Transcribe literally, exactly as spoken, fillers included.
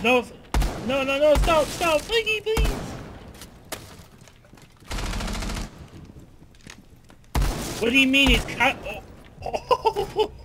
No, no, no, no, stop, stop, Flinky, please. What do you mean it's cut? Oh, oh.